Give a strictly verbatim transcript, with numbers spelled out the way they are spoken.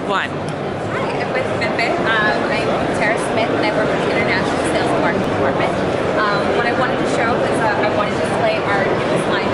one. Hi, I'm with Fitbit. Um, I'm Tara Smith and I work with the International Sales and Marketing Department. Um, what I wanted to show is uh, I wanted to display our newest line